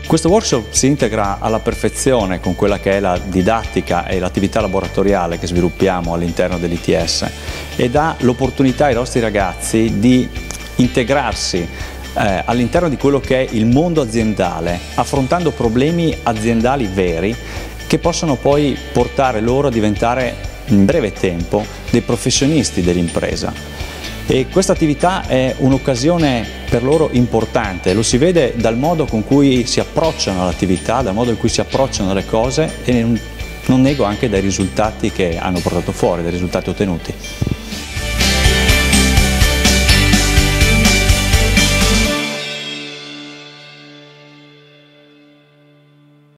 Questo workshop si integra alla perfezione con quella che è la didattica e l'attività laboratoriale che sviluppiamo all'interno dell'ITS e dà l'opportunità ai nostri ragazzi di integrarsi all'interno di quello che è il mondo aziendale, affrontando problemi aziendali veri che possono poi portare loro a diventare in breve tempo dei professionisti dell'impresa. E questa attività è un'occasione per loro importante, lo si vede dal modo con cui si approcciano all'attività, dal modo in cui si approcciano alle cose e non nego anche dai risultati che hanno portato fuori, dai risultati ottenuti.